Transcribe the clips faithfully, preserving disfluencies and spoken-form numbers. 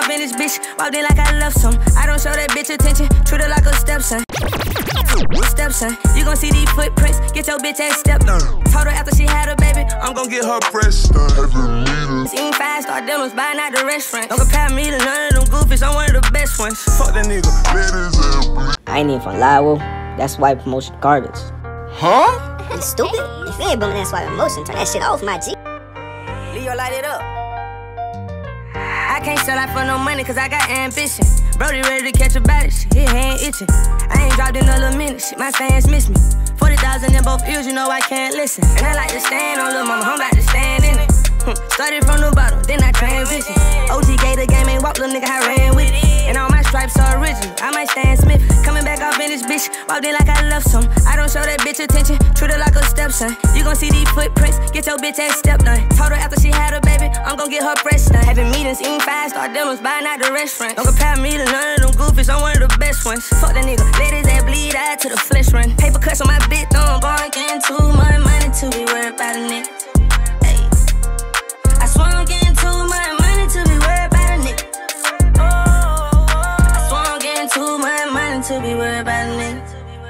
off in this bitch, walked in like I love some. I don't show that bitch attention, treat her like a stepson. Stepson, you gon' see these footprints, get your bitch ass stepped on. Told her after she had a baby, I'm gon' get her pressed. Eating five star dinners, buying out the restaurant. Don't compare me to none of them goofies, I'm one of the best ones. Fuck that nigga, let his ass bleed. I ain't even from Lowell, that's white promotion garbage. Huh? You stupid? If you ain't bumming that swipe emotion, turn that shit off, my G. Leo, light it up. I can't sell out for no money, cause I got ambition. Brody ready to catch a body, shit, his hand itching. I ain't dropped in a little minute, shit, my fans miss me. forty thousand in both ears, you know I can't listen. And I like to stand on Lil' Mama, I'm about to stand in it. Started from the bottom, then I transition. O G gave the game, ain't walk, little nigga, I ran with it. And all my stripes are original, I might Stan Smith. Coming back off in this bitch, walked in like I love some. I don't show that bitch attention, treat her like a stepson. You gon' see these footprints, get your bitch ass stepped on. Told her after she had a baby, I'm gon' get her pressed done. Having meetings, eating five star dinners, buying out the restaurant. Don't compare me to none of them goofies, I'm one of the best ones. Fuck that nigga, let his ass bleed out to the flesh run. Paper cuts on my bitch, don't go and getting too much money to be worried about a nigga. I swear I'm getting too much money to be worried about a nigga. I swear I'm getting too much money to be worried about a nigga.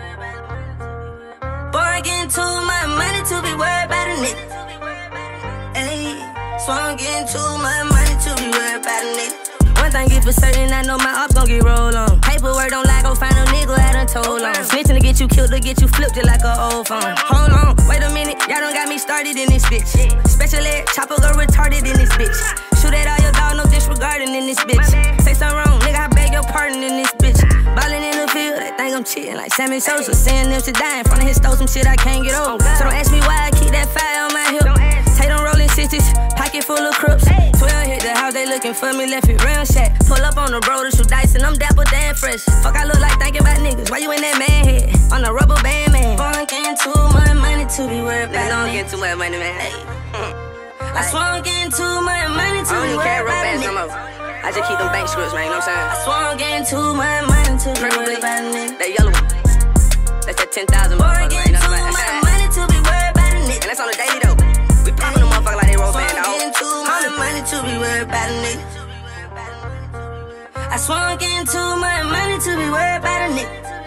Boy, I'm getting too much money to be worried about a nigga. Ayy, swear I'm getting too much money to be worried about a nigga. One thing is for certain, I know my ops gon' get rolled on. Paperwork don't lie, go find a nigga I done told on. Snitching to get you killed, to get you flipped just like a old phone. Hold on, wait a minute, y'all done got me started in this bitch. Special ed, chopper go retarded in this bitch. Shoot at all your dog, no disregarding in this bitch. Say something wrong, nigga, I beg your pardon in this bitch. Ballin' in the field, they think I'm cheating like Sammy Sosa. Saying them to die in front of his stole some shit I can't get over. So don't ask me why I keep that fire on my hip. Take them rolling sixties, pocket full of crooks. twelve hit the house, they looking for me, left it real shack. Pull up on the road to shoot dice and I'm dapper damn fresh. Fuck, I look like thinking about niggas, why you in that man head? On the rubber band, man. Boy, I'm getting too much money to be worried about. Don't get too much money, man. I swear I'm getting too much money to be worried about. I don't even carry no more. I just keep them bank scripts, man, you know what I'm saying? I swear I'm getting too much money to be worried about a nigga. That yellow one, that's that ten thousand motherfucker, right? You know what I'm saying? Money to be worried about a nigga. And that's on the daily though. We poppin' them motherfuckers like they roll band, dog. I'm getting too much money to be worried about a nigga. I swear I'm getting too much money to be worried about a nigga.